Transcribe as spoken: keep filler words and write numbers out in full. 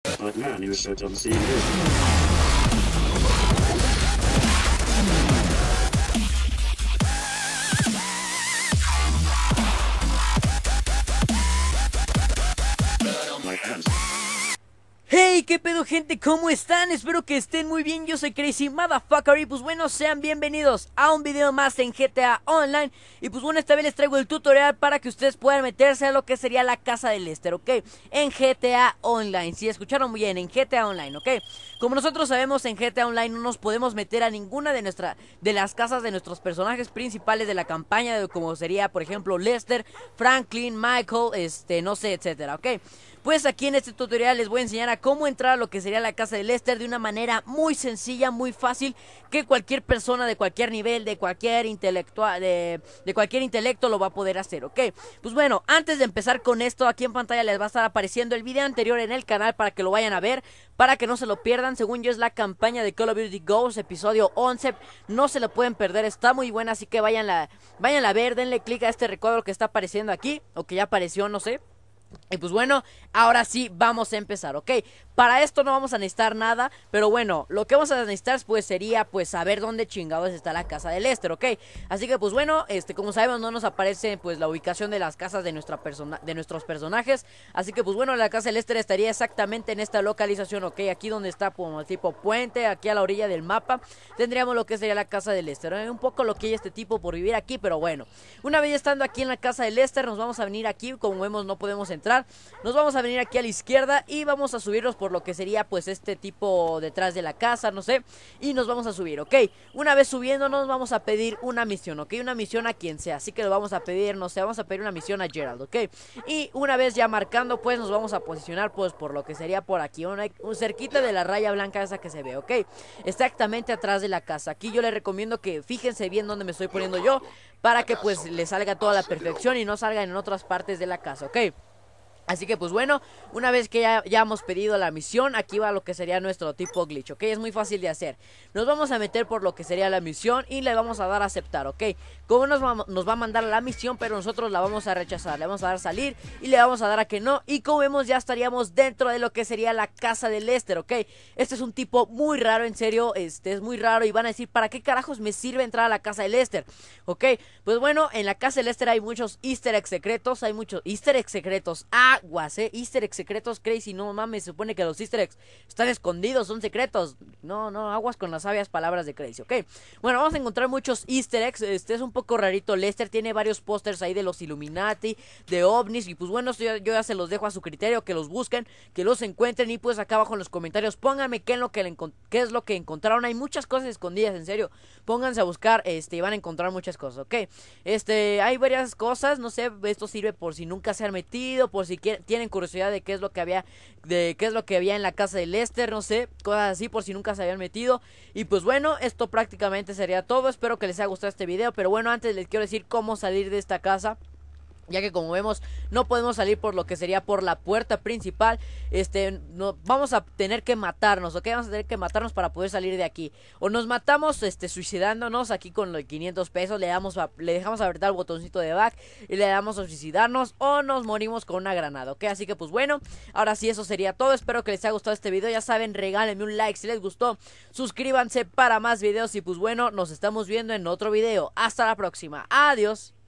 But man, you said on C V. Hey, qué pedo gente, ¿cómo están? Espero que estén muy bien, yo soy Crazy Motherfucker. Y pues bueno, sean bienvenidos a un video más en G T A Online. Y pues bueno, esta vez les traigo el tutorial para que ustedes puedan meterse a lo que sería la casa de Lester, ¿ok? En G T A Online, si escucharon muy bien, en G T A Online, ¿ok? Como nosotros sabemos, en G T A Online no nos podemos meter a ninguna de, nuestra, de las casas de nuestros personajes principales de la campaña, de, como sería, por ejemplo, Lester, Franklin, Michael, este, no sé, etcétera, ¿ok? Pues aquí en este tutorial les voy a enseñar a cómo entrar a lo que sería la casa de Lester de una manera muy sencilla, muy fácil, que cualquier persona de cualquier nivel, de cualquier intelectual, de, de cualquier intelecto lo va a poder hacer, ¿ok? Pues bueno, antes de empezar con esto, aquí en pantalla les va a estar apareciendo el video anterior en el canal para que lo vayan a ver, para que no se lo pierdan. Según yo es la campaña de Call of Duty Ghosts, episodio once, no se lo pueden perder, está muy buena, así que vayan vayan a ver, denle click a este recuadro que está apareciendo aquí, o que ya apareció, no sé. Y pues bueno, ahora sí vamos a empezar, ¿ok? Para esto no vamos a necesitar nada, pero bueno, lo que vamos a necesitar pues sería pues saber dónde chingados está la casa de Lester, ¿ok? Así que pues bueno, este como sabemos no nos aparece pues la ubicación de las casas de, nuestra persona de nuestros personajes. Así que pues bueno, la casa de Lester estaría exactamente en esta localización, ¿ok? Aquí donde está como tipo puente, aquí a la orilla del mapa, tendríamos lo que sería la casa de Lester, ¿eh? Un poco lo que hay este tipo por vivir aquí, pero bueno. Una vez estando aquí en la casa de Lester, nos vamos a venir aquí, como vemos no podemos entrar. Nos vamos a venir aquí a la izquierda y vamos a subirnos por lo que sería pues este tipo detrás de la casa, no sé. Y nos vamos a subir, ¿ok? Una vez subiéndonos vamos a pedir una misión, ¿ok? Una misión a quien sea, así que lo vamos a pedir, no sé, vamos a pedir una misión a Gerald, ¿ok? Y una vez ya marcando pues nos vamos a posicionar pues por lo que sería por aquí, una, un cerquita de la raya blanca esa que se ve, ¿ok? Exactamente atrás de la casa. Aquí yo les recomiendo que fíjense bien dónde me estoy poniendo yo, para que pues le salga toda la perfección y no salga en otras partes de la casa, ¿ok? Así que pues bueno, una vez que ya, ya hemos pedido la misión, aquí va lo que sería nuestro tipo glitch, ¿ok? Es muy fácil de hacer. Nos vamos a meter por lo que sería la misión y le vamos a dar a aceptar, ¿ok? Como nos va, nos va a mandar la misión, pero nosotros la vamos a rechazar. Le vamos a dar salir y le vamos a dar a que no. Y como vemos ya estaríamos dentro de lo que sería la casa de Lester, ¿ok? Este es un tipo muy raro, en serio, este es muy raro. Y van a decir, ¿para qué carajos me sirve entrar a la casa de Lester? ¿Ok? Pues bueno, en la casa de Lester hay muchos easter eggs secretos, hay muchos easter eggs secretos. Ah, aguas, eh, easter eggs secretos, Crazy, no mames, se supone que los easter eggs están escondidos, son secretos. No, no, aguas con las sabias palabras de Crazy, ok. Bueno, vamos a encontrar muchos easter eggs. Este es un poco rarito. Lester tiene varios pósters ahí de los Illuminati, de ovnis, y pues bueno, esto yo, yo ya se los dejo a su criterio, que los busquen, que los encuentren, y pues acá abajo en los comentarios pónganme qué es lo que, le qué es lo que encontraron. Hay muchas cosas escondidas, en serio, pónganse a buscar, este, y van a encontrar muchas cosas, ok. Este, hay varias cosas, no sé, esto sirve por si nunca se han metido, por si quieren, tienen curiosidad de qué es lo que había, de qué es lo que había en la casa de Lester, no sé, cosas así por si nunca se habían metido. Y pues bueno, esto prácticamente sería todo. Espero que les haya gustado este video, pero bueno, antes les quiero decir cómo salir de esta casa, ya que como vemos no podemos salir por lo que sería por la puerta principal. Este, no, vamos a tener que matarnos, ok, vamos a tener que matarnos para poder salir de aquí. O nos matamos, este, suicidándonos aquí con los quinientos pesos, le damos a, le dejamos apretar el botoncito de back y le damos a suicidarnos, o nos morimos con una granada, ok. Así que pues bueno, ahora sí, eso sería todo. Espero que les haya gustado este video, ya saben, regálenme un like si les gustó, suscríbanse para más videos, y pues bueno, nos estamos viendo en otro video. Hasta la próxima, adiós.